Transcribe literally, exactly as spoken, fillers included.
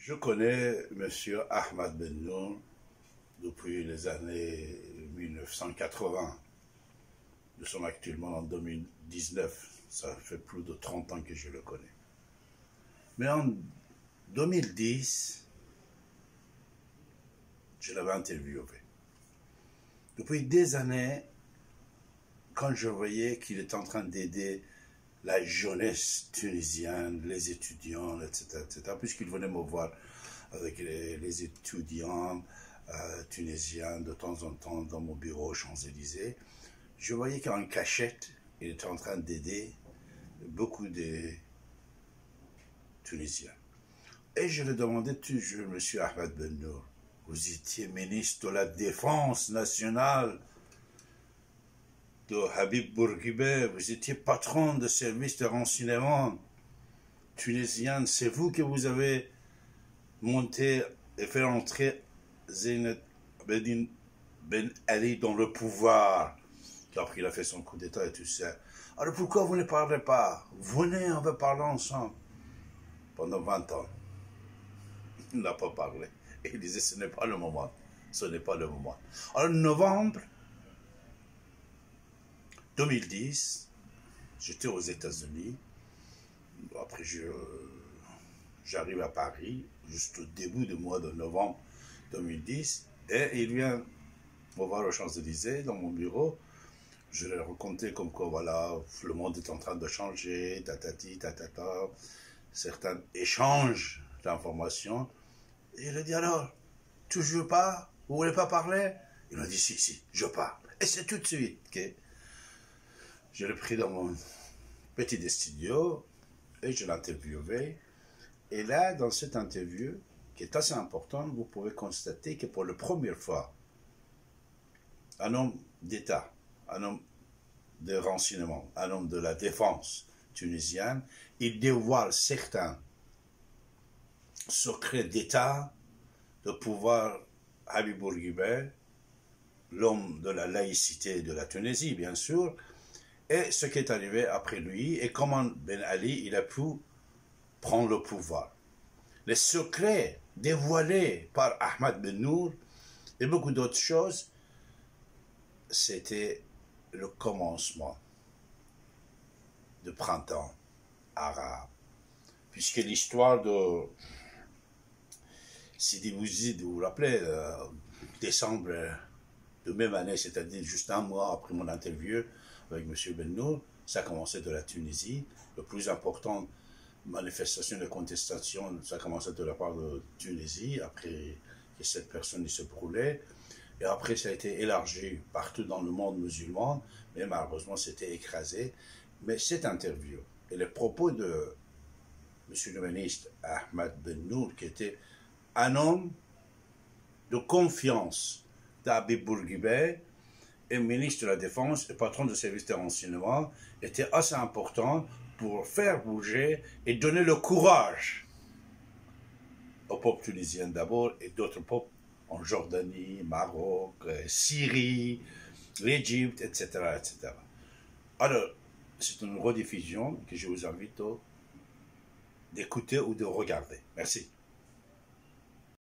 Je connais M. Ahmad Bennour depuis les années mille neuf cent quatre-vingts. Nous sommes actuellement en deux mille dix-neuf. Ça fait plus de trente ans que je le connais. Mais en deux mille dix, je l'avais interviewé. Depuis des années, quand je voyais qu'il était en train d'aider la jeunesse tunisienne, les étudiants, et cetera, et cetera, puisqu'il venait me voir avec les, les étudiants euh, tunisiens de temps en temps dans mon bureau aux Champs-Élysées, je voyais qu'en cachette, il était en train d'aider beaucoup de Tunisiens. Et je lui demandais toujours, M. Ahmad Bennour, vous étiez ministre de la Défense nationale de Habib Bourguiba, vous étiez patron de service de renseignement tunisien, c'est vous que vous avez monté et fait entrer Zine Ben Ali dans le pouvoir, après il a fait son coup d'État et tout ça. Alors pourquoi vous ne parlez pas? Venez, on va parler ensemble. Pendant vingt ans, il n'a pas parlé. Et il disait, ce n'est pas le moment. Ce n'est pas le moment. Alors, novembre deux mille dix, j'étais aux États-Unis. Après, j'arrive à Paris, juste au début du mois de novembre deux mille dix. Et il vient me voir aux Champs-Élysées, dans mon bureau. Je lui ai raconté comme quoi, voilà, le monde est en train de changer, tatati, tatata. Certains échangent d'informations. Et il a dit, alors, tu ne joues pas? Vous ne voulez pas parler? Il m'a dit, si, si, je parle. Et c'est tout de suite. Okay? Je l'ai pris dans mon petit studio et je l'ai interviewé. Et là, dans cette interview, qui est assez importante, vous pouvez constater que pour la première fois, un homme d'État, un homme de renseignement, un homme de la défense tunisienne, il dévoile certains secrets d'État, de pouvoir Habib Bourguiba, l'homme de la laïcité de la Tunisie, bien sûr, et ce qui est arrivé après lui, et comment Ben Ali il a pu prendre le pouvoir. Les secrets dévoilés par Ahmad Bennour et beaucoup d'autres choses, c'était le commencement du printemps arabe. Puisque l'histoire de Sidi Bouzid, vous vous rappelez, euh, décembre de même année, c'est-à-dire juste un mois après mon interview avec M. Bennour, ça a commencé de la Tunisie. Le plus important manifestation de contestation, ça a commencé de la part de Tunisie, après que cette personne se brûlait. Et après, ça a été élargi partout dans le monde musulman, mais malheureusement, c'était écrasé. Mais cette interview et les propos de M. le ministre Ahmad Bennour, qui était un homme de confiance d'Habib Bourguiba, et ministre de la Défense et patron du service de renseignement, était assez important pour faire bouger et donner le courage au peuple tunisien d'abord et d'autres peuples en Jordanie, Maroc, Syrie, l'Égypte, et cetera, et cetera. Alors, c'est une rediffusion que je vous invite d'écouter ou de regarder. Merci.